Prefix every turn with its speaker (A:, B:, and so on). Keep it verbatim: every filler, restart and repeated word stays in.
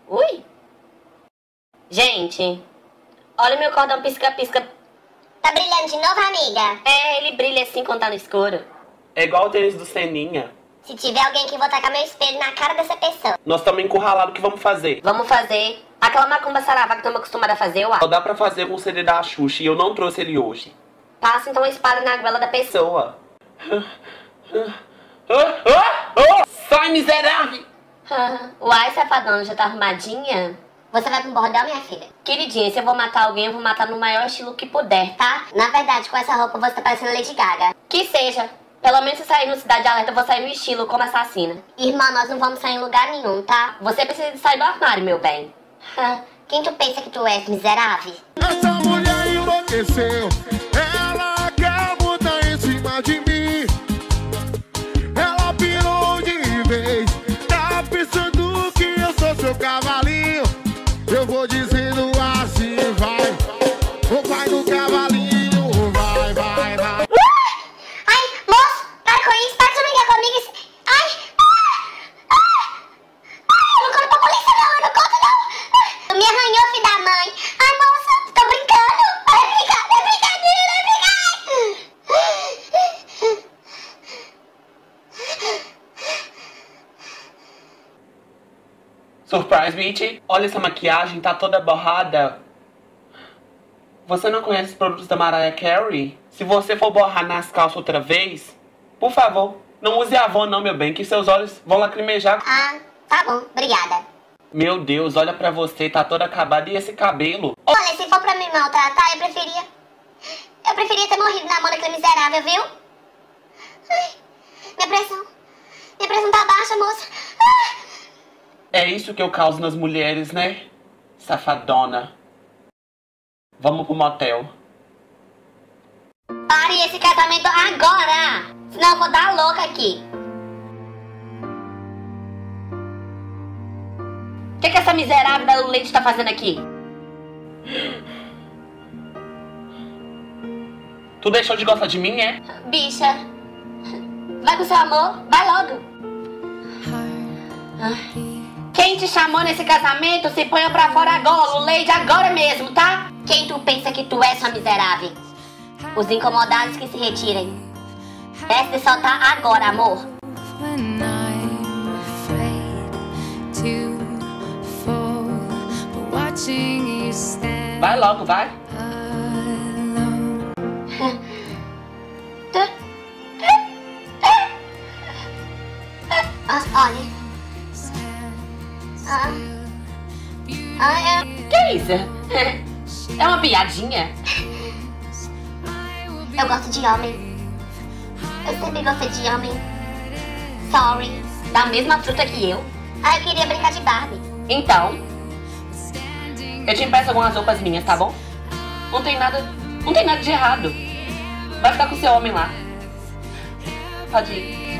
A: Ui! Gente, olha o meu cordão pisca-pisca.
B: Tá brilhando de novo, amiga?
A: É, ele brilha assim quando tá no escuro.
C: É igual o tênis do Seninha.
B: Se tiver alguém que vou tacar meu espelho na cara dessa pessoa.
C: Nós estamos encurralados, o que vamos fazer?
A: Vamos fazer aquela macumba saravá que estamos acostumados a fazer, uai.
C: Só dá pra fazer com o C D da Xuxa e eu não trouxe ele hoje.
A: Passa então a espada na goela da pessoa.
C: Pessoa. Oh, oh, oh, sai, miserável!
A: Uai, safadona, já tá arrumadinha?
B: Você vai pro bordel, minha filha?
A: Queridinha, se eu vou matar alguém, eu vou matar no maior estilo que puder, tá?
B: Na verdade, com essa roupa você tá parecendo Lady Gaga.
A: Que seja. Pelo menos se sair no Cidade Alerta, eu vou sair no estilo como assassina.
B: Irmã, nós não vamos sair em lugar nenhum, tá?
A: Você precisa de sair do armário, meu bem.
B: Quem tu pensa que tu és, miserável?
D: Essa mulher enlouqueceu. Ela quer botar em cima de mim. Ela pirou de vez. Tá pensando que eu sou seu cavalinho. Eu vou dizendo assim, vai. Ou vai no cavalinho, vai, vai, vai.
B: Ai, moço, para com isso, para de brigar comigo. Ai, ai, ai, eu não conto pra polícia não, eu não conto não. Tu me arranhou, filho da mãe. Ai, moça, tô brincando. É brincadeira, é brincadeira, é brincadeira.
C: Surprise, bitch! Olha essa maquiagem, tá toda borrada. Você não conhece os produtos da Mariah Carey? Se você for borrar nas calças outra vez, por favor, não use Avon não, meu bem, que seus olhos vão lacrimejar.
B: Ah, tá bom, obrigada.
C: Meu Deus, olha pra você, tá toda acabada. E esse cabelo?
B: Olha, se for pra me maltratar, eu preferia... Eu preferia ter morrido na mão daquele miserável, viu? Ai, minha pressão... Minha pressão tá baixa, moça. Ah.
C: É isso que eu causo nas mulheres, né? Safadona. Vamos pro motel.
A: Pare esse casamento agora! Senão eu vou dar louca aqui. O que, que essa miserável da Leite tá fazendo aqui?
C: Tu deixou de gostar de mim, é?
A: Bicha, vai com seu amor, vai logo. Quem te chamou nesse casamento, se ponha pra fora agora, Leite, agora mesmo, tá? Quem tu pensa que tu é, sua miserável? Os incomodados que se retirem. Desce de soltar agora, amor.
C: Vai logo, vai.
B: Ah, olha. Ah. Ah, é...
A: Que isso? É uma piadinha?
B: Eu gosto de homem. Eu sempre gostei de homem. Sorry.
A: Da mesma fruta que eu?
B: Ah, eu queria brincar de Barbie.
A: Então, eu te empresto algumas roupas minhas, tá bom? Não tem nada, não tem nada de errado. Vai ficar com seu homem lá. Pode ir.